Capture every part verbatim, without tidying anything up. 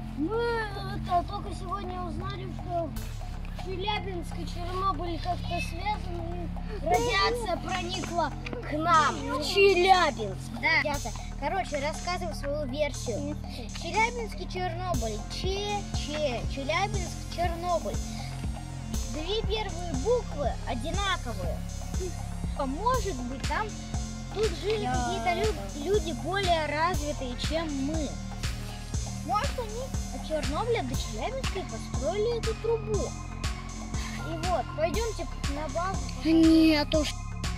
Мы это, только сегодня узнали, что Челябинск и Чернобыль как-то связаны. Радиация проникла к нам, в Челябинск. Да. Ребята, короче, рассказываю свою версию. Челябинск и Чернобыль. Че-че. Челябинск, Чернобыль. Две первые буквы одинаковые. Может быть, там тут жили Я... какие-то лю- люди более развитые, чем мы. Может, они от Чернобыля до Челябинска построили эту трубу. И вот, пойдемте на базу. Нет уж.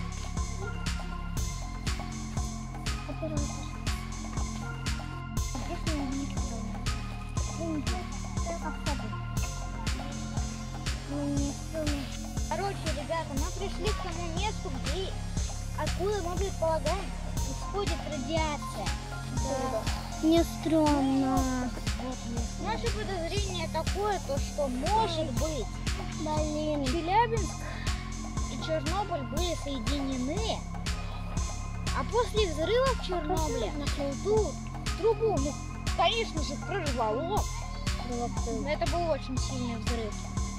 Короче, ребята, мы пришли к тому месту, где, откуда мы предполагаем, исходит радиация. Да. Мне стрёмно. Наше подозрение такое, то что может быть, Блин. Челябинск и Чернобыль были соединены, а после взрыва в Чернобыле ту трубу, ну, конечно же, прорвало. Но это был очень сильный взрыв.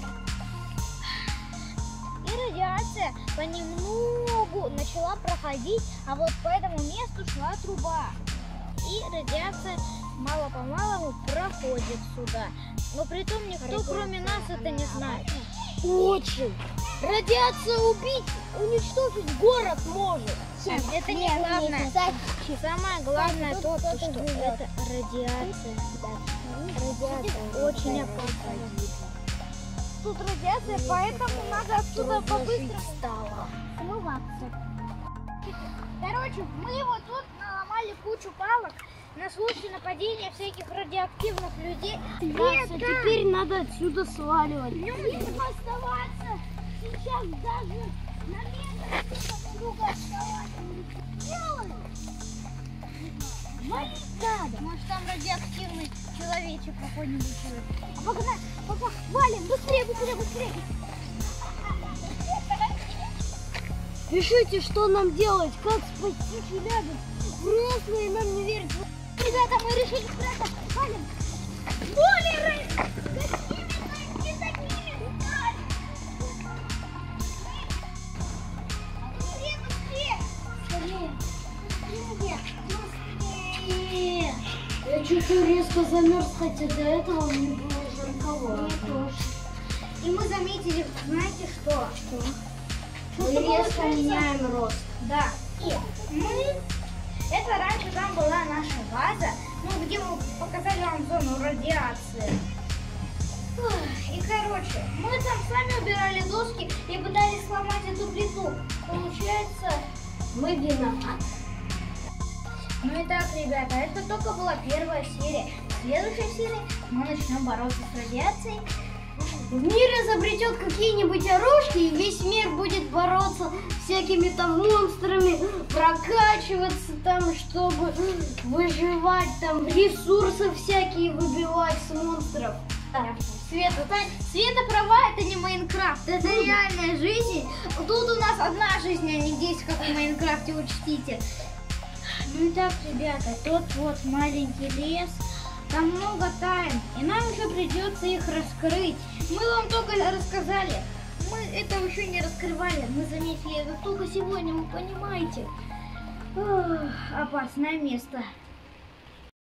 И радиация понемногу начала проходить, а вот по этому месту шла труба. И радиация мало-помалу проходит сюда. Но при том никто, кроме нас, это не знает. Очень. Радиация убить, уничтожить город может. Это не главное. Самое главное то, что это радиация. Радиация очень опасная. Тут радиация, поэтому надо отсюда побыстрее стало. смываться. Короче, мы вот тут наломали кучу палок на случай нападения всяких радиоактивных людей. Нет, теперь надо отсюда сваливать. Не будем оставаться. Сейчас даже на метр друг друга оставаться не делаем. Валить надо. Может, там радиоактивный человечек какой-нибудь живет. А погнали, пока валим, быстрее, быстрее, быстрее. Пишите, что нам делать, как спасти Челябинск. Взрослые нам не верят. Ребята, мы решили спрятать. Валим. Болеры! Гостиницы не такими стали. Быстрее, быстрее. Скорее. Быстрее. Быстрее. Я чуть-чуть резко замерз, хотя до этого мне было жарковато. Мне тоже. И мы заметили, знаете что? Что? Мы резко меняем рост. Да. И мы... Это раньше там была наша база, ну, где мы показали вам зону радиации. И, короче, мы там сами убирали доски и пытались сломать эту плиту. Получается, Мы виноваты. ну и так, ребята, это только была первая серия. В следующей серии мы начнем бороться с радиацией. Мир изобретет какие-нибудь оружки, и весь мир будет бороться с всякими там монстрами, прокачиваться там, чтобы выживать, там ресурсы всякие выбивать с монстров. Света, Света права, это не Майнкрафт, это реальная жизнь. Тут у нас одна жизнь, а не десять, как в Майнкрафте, учтите. Ну и так, ребята, тот вот маленький лес, там много тайн, и нам еще придется их раскрыть. Мы вам только рассказали, мы это еще не раскрывали, мы заметили это только сегодня, вы понимаете. Ох, опасное место.